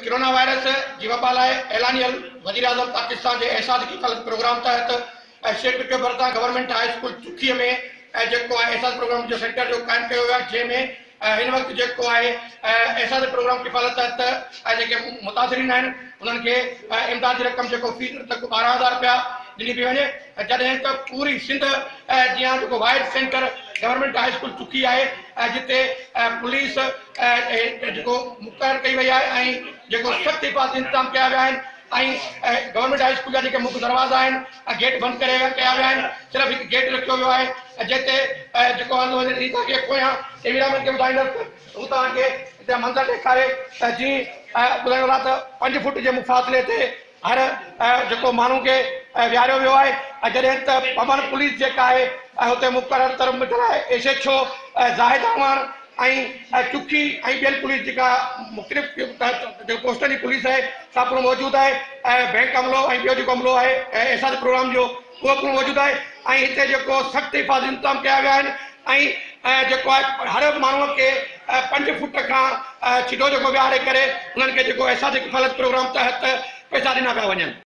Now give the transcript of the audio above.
Corona virus जी वबा लाइ ऐलानियल वज़ीर आज़म पाकिस्तान के एहसास किफ़ालत प्रोग्राम तहत शेख के भरता गवर्नमेंट हाई स्कूल चुखी में एहसास प्रोग्राम जो सेंटर जो कायम किया वियो आहे जंहिंमें हिन वक़्तु जेको आहे एहसास प्रोग्राम किफ़ालत तहत जेके मुतासिरीन आहिनि उन्हनि खे इमदाद जी रक़म जेको फीस तक 12,000 रुपया ॾिनी पई वञे, जॾहिं त पूरी सिंध जीअं जेको wide centre government high school चुखी आहे जिते पुलिस जेको मुक़ररु कई वई आहे ऐं जेको सख़्त हिफ़ाज़ती इंतज़ाम कया विया आहिनि ऐं गवर्नमेंट हाई स्कूल जा जेके मुख्य दरवाज़ा आहिनि गेट बंदि करे कया विया आहिनि। सिर्फ़ु हिकु गेट रखियो वियो आहे जिते जेको तव्हांखे पोयां कैमरामैन खे ॿुधाईंदुसि हू तव्हांखे हिते मंज़र ॾेखारे त जीअं ॿुधायो आहे त 5 फुट जे मुफ़ासिले ते हर जेको माण्हू खे विहारियो वियो आहे जॾहिं त पवन पुलिस जेका आहे हुते मुक़ररु तरफ़ मिठल आहे एसएचओ ज़ाहिद अहमद ऐं चुखी ऐं ॿियनि पुलिस जेका मुख़्तलिफ़ जेको पोस्टनि जी पुलिस आहे सा पूरो मौजूदु आहे बैंक अमलो ऐं ॿियो जेको अमलो आहे एहसास प्रोग्राम जो उहो पूरो मौजूदु आहे ऐं हिते जेको सख़्तु हिफ़ाज़ती इंतज़ाम कया विया आहिनि ऐं जेको आहे हर माण्हूअ खे 5 फुट खां सिधो जेको विहारे करे उन्हनि खे जेको एहसास किफ़ालत प्रोग्राम तहत पैसा ॾिना पिया वञनि।